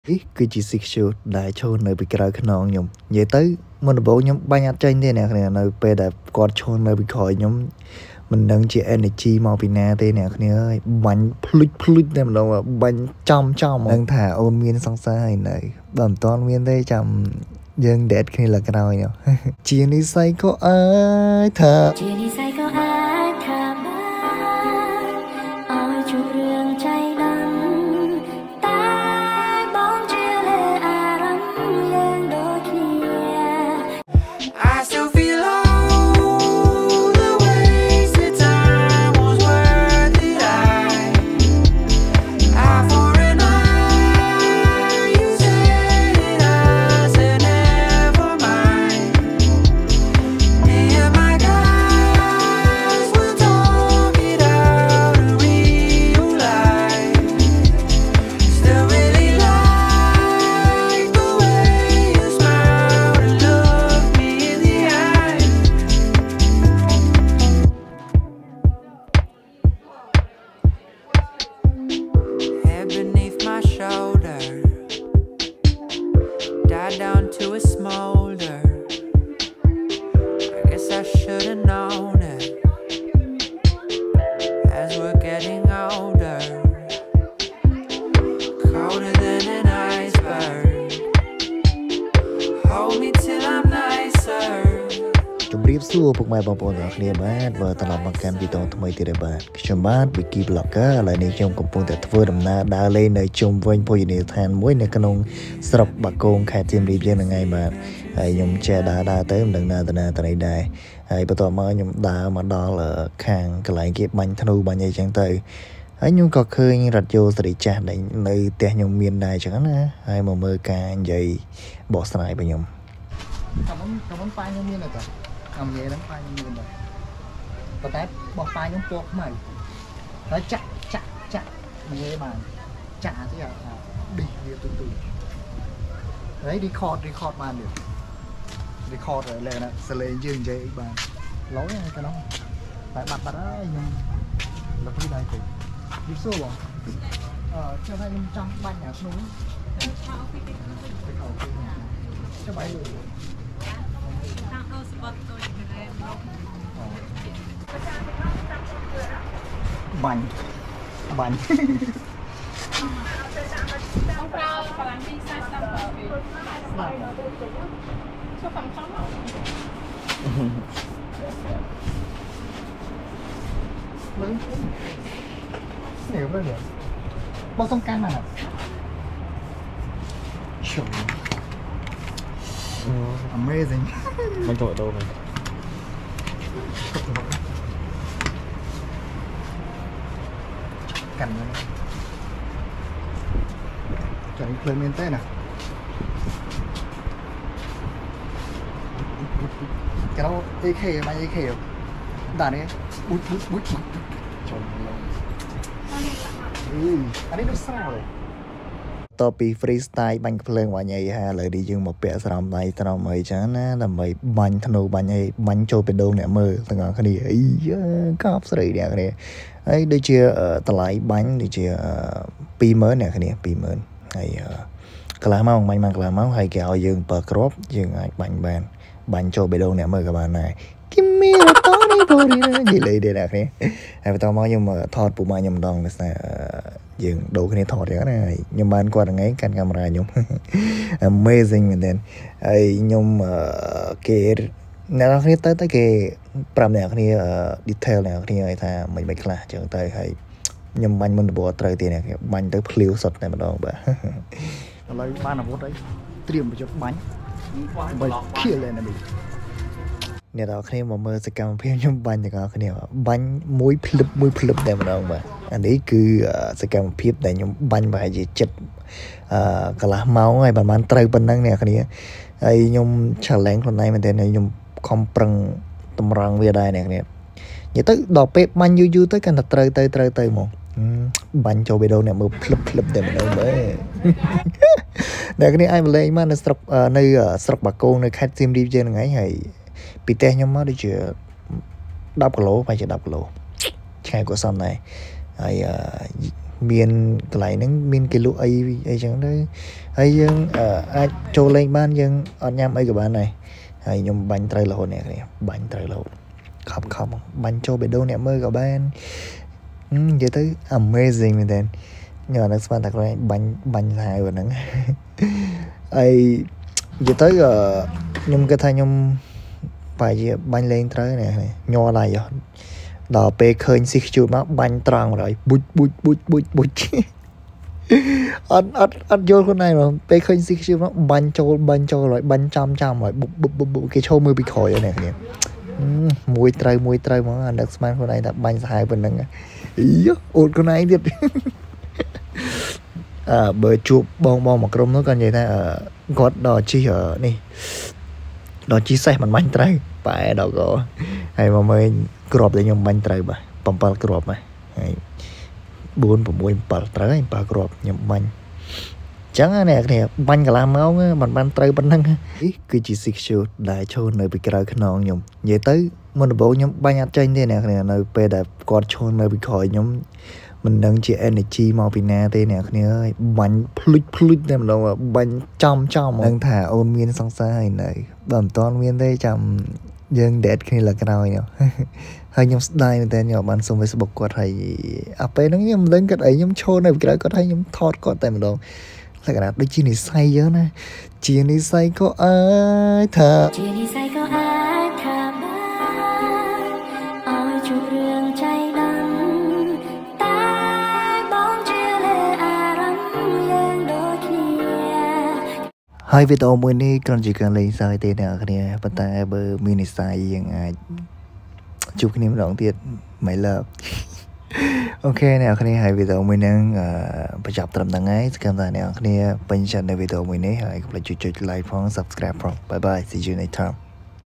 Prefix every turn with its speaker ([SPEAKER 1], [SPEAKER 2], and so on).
[SPEAKER 1] គឺជា Sis ដែលឈរនៅពីក្រោយខ្នងខ្ញុំនិយាយទៅមុនដំបូងខ្ញុំបាញ់អត់ចេញទេអ្នកគ្នានៅពេលដែលគាត់ឈរនៅពីក្រោយខ្ញុំមិនដឹងជា energy មកពីណាទេអ្នកគ្នាអើយបាញ់ភ្លុចតែម្ដងបាញ់ចំដឹងថាអូនមានសង្សារហើយនៅបើមិនតាន់មានទេចាំយើង date គ្នាលើក្រោយជានិស័យក៏អាចថាជានិស័យក៏អាចថាបានឲ្យជួបរឿងចៃដន្យតែបងជាលើអារម្មណ៍យើងដូចគ្នា I still feel all the ways that time was worth it I for an eye you said it I said never mind me and my guys will talk it out and realize still really like the way you smile and look me in the eye head beneath my shoulder died down to a smolder I guess I should've known it as we're getting older colder than an iceberg hold me till I'm nicer ជម្រាបសួរពុកម៉ែបងប្អូនទាំងអស់គ្នាបាទបើត្រឡប់មកកាន់វីដេអូថ្មីទៀតហើយបាទខ្ញុំបាទ Beekee Vlogger ឥឡូវនេះខ្ញុំកំពុងតែធ្វើដំណើរដើរលេងនៅជុំវិញភោជនីយដ្ឋានមួយនៅក្នុងស្រុកបាគងខេត្តសៀមរាបយើងហ្នឹងហើយបាទហើយខ្ញុំចេះដើរទៅមិនដឹងណាទៅណាទៅណីដែរហើយបន្ទាប់មកខ្ញុំដើរមកដល់ខាងកន្លែងគេបាញ់ធ្នូបាញ់អីចឹងទៅហើយខ្ញុំក៏ឃើញរថយន្តសេរីចាស់ដែលនៅផ្ទះខ្ញុំមានដែរចឹងណាហើយមកមើលការនិយាយបោះស្រាយរបស់ខ្ញុំតាមប៉ាខ្ញុំមានតែអំនិយាយហ្នឹងប៉ាខ្ញុំមានដែរប៉ុន្តែបោះប៉ាខ្ញុំពណ៌ខ្មៅហើយចាក់និយាយបានចាក់ទៀតឌីវាទូហើយ record បានទៀត record ហើយលែងណាសលេងយើងនិយាយអីបានឡូវហ្នឹងកាលនោះតែបាត់ហើយខ្ញុំលុបពីដៃទៅវាសួរបងខ្ញុំថាខ្ញុំចង់បាញ់អាធ្នូចាំបាយលុយតាមអូស្បតទៅបាញ់បងប្រើកម្លាំងទីសាស្ត្រតាមពីចូលខំមើលនេះមើលនេះបងសំខាន់ណាស់ជុំ amazing មិនទៅđâu rồi cảnh này chẳng lên miền tây nè cái đó AK mà AK đàn ấy bút anh ấy nó sao rồiតពី freestyle បាញ់ភ្លើងបាញ់អីហើយឥឡូវនេះយើងមកពាក់ស្រោមដៃស្រោមអីចឹងណាដើម្បីបាញ់ធ្នូបាញ់អីបាញ់ចូលបេះដូងអ្នកមើលទាំងអស់គ្នាអីកោបស្រីអ្នកគ្នាហើយដូចជាតម្លៃបាញ់ដូចជា20000អ្នកគ្នា20000ហើយកន្លះម៉ោងបាញ់មកកន្លះម៉ោងហើយគេឲ្យយើង7គ្រាប់យើងអាចបាញ់បានបាញ់ចូលបេះដូងអ្នកមើលក៏បានដែរGive me a Tony Body និយាយលេងដែរគ្នាហើយបន្តមកខ្ញុំថតពូម៉ាខ្ញុំម្ដងដូចថាយើងដូរគ្នាថតយ៉ាងណាហើយខ្ញុំបានគាត់ថ្ងៃកាន់កាមេរ៉ាខ្ញុំ amazing មែនទេហើយខ្ញុំគេអ្នកនរគ្នាទៅគេប្រាប់អ្នកគ្នា detail អ្នកគ្នាឲ្យថាមិនខ្លះចឹងទៅហើយខ្ញុំបាញ់មុនដំបូងត្រូវទេអ្នកបាញ់ទៅភ្លាវសុតតែម្ដងបាទឥឡូវបានអាវុធហើយត្រៀមបញ្ចុះបាញ់បើ kill enemyអ្នកនរគ្នាមកមើលសកម្មភាពខ្ញុំបាញ់ទាំងអស់គ្នាបាញ់មួយភ្លឹបតែម្ដងបាទអានេះគឺសកម្មភាពដែលខ្ញុំបាញ់ប្រហែលជាចិត្តកន្លះម៉ោងហើយបានត្រូវប៉ុណ្ណឹងអ្នកគ្នាហើយខ្ញុំ challenge ខ្លួនឯងមែនទែនខ្ញុំខំប្រឹងតម្រង់វាដែរអ្នកគ្នានិយាយទៅដល់ពេលបាញ់យូរទៅកាន់តែត្រូវទៅហ្មងបាញ់ចូលបេះដូងអ្នកមើលភ្លឹបតែម្ដងមើលអ្នកគ្នាអាចមកលេងមកនៅស្រុកបាគងនៅខេត្តសៀមរាបយើងហ្នឹងហើយពីផ្ទះខ្ញុំមកដូចជា10គីឡូប្រហែលជា10គីឡូឆ្ងាយក៏សំដែរហើយ miền cái này nó miền cái lụa ấy chẳng đấy ấy nhưng ai cho lên ban nhưng ở nhâm ấy của bạn này hay nhung bánh trai lẩu nè bánh trai lẩu không không bánh cho bên đâu nè mơ của bạn vậy tới amazing mình tên nhờ nó fan thật rồi bánh hai và nắng ấy vậy tới nhung cái thay nhung phải gì bánh lên tới nè nho lại rồi đò pe khơi xích chuột nó bánh tròn rồi bụt ăn vô con này mà pe khơi xích chuột nó bánh cho rồi bánh trăm rồi bụt cái show mưa bị khỏi rồi nè mùi trời mà anh đặc man con này là bánh hai bên nắng ý ôn con này thiệt bờ chuột bong một rôm nó còn vậy ta gót đò chi ở này đò chi xe mình bánh trái phải đò gõ hay mà mới crop để nhom bánh trái bà pal crop mà buồn của mùi pal trái pal crop nhom bánh chẳng nè nè bánh cả làm máu mình bánh trái bánh năng cứ chỉ xịt chuột đại cho nơi bị cái non nhom vậy tới mình bộ nhom bánh ăn chay thế nè nơi pe đã còn cho nơi bị khỏi nhom mình đang chỉ energy màu pin nè thế nè ơi bánh pluk nem đâu bánh trong đang thả ôn miên song sai này bẩm toàn miên đây chậm dân đẹp khi là cái nào nhỉ hay nhóm style mình tên nhỏ bạn xong Facebook có thầy pe nó nhóm đến cái ấy nhóm show này cái đó có thấy nhóm thọt có tại mình đâu là cái nào đôi chi này say nhớ nè chi này say có ai thà hai video mới này còn chỉ cần lấy sai tên nào cái này bắt tay bơ mini size ยังไง chụp cái niệm đoạn tiệt mày love ok nè cái này hai video mới năngประจับตามตั้งไงสกันแต่เนี่ยcái nàyเป็นชั้นใน video mới này haiก็เลยจุด like พร้อม subscribe พร้อม bye bye see you next time